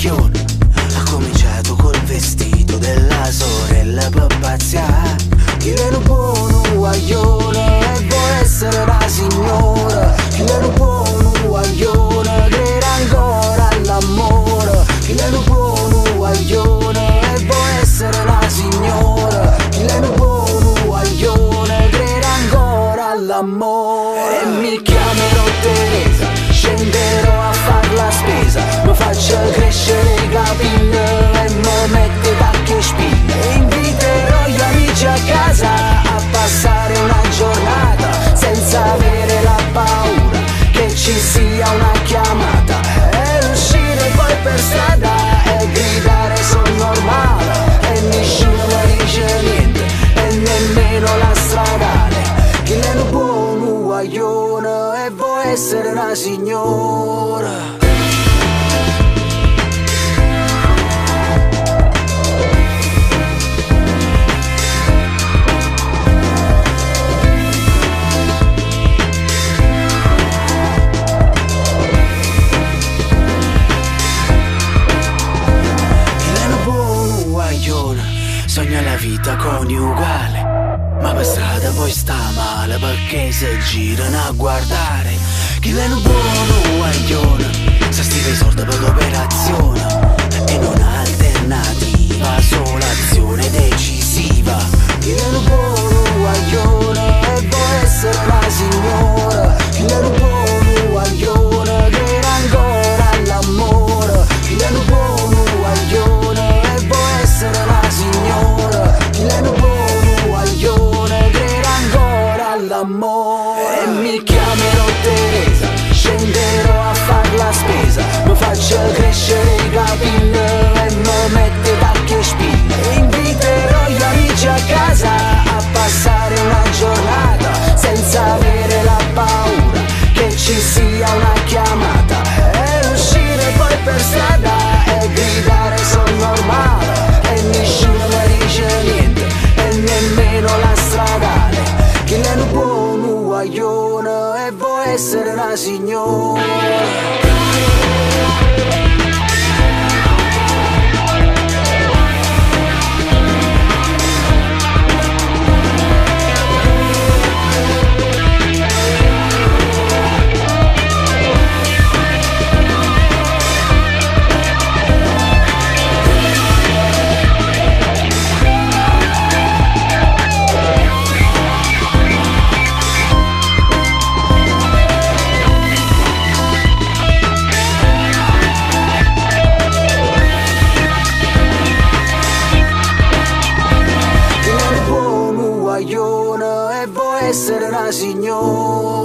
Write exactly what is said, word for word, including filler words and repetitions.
guaglione. Ha cominciato col vestito della sorella per pazziare. Chi è un buono guaglione e vuole essere la signora. Chi è un buono guaglione crede ancora all'amore. Chi è un buono guaglione e vuole essere la signora. Chi è un buono guaglione crede ancora all'amore. E mi chiamerò Teresa, scenderò a far la spesa, mi faccio crescere i capelli e mi metto tacchi e spille. E inviterò gli amici a casa a passare una giornata senza avere la paura che ci sia una chiamata. E uscire poi per strada e gridare sono normale e nessuno dice niente e nemmeno la stradale. Chi è un buono guaglione e vuole essere una signora. Sogna la vita coniugale, ma per strada poi sta male perché se girano a guardare. Chi è un buono guaglione, se stiva i soldi per l'operazione e non ha alternativa, solo azione decisiva. Chi è un buono guaglione e vuole essere la signora. Chi è un buono guaglione crede ancora all'amore. Chi è un buono guaglione e vuole essere la signora. Chi è un buono guaglione crede ancora all'amore. E mi chiamerò Teresa, scenderò a far la spesa, mi faccio crescere i capelli e mi metto tacchi e spille. E inviterò gli amici a casa a passare una giornata senza avere la paura che ci sia una chiamata. E uscire poi per strada e gridare sono normale e nessuno dice niente e nemmeno la stradale. Chi è un buono guaglione e vuole essere una signora. Essere una signora.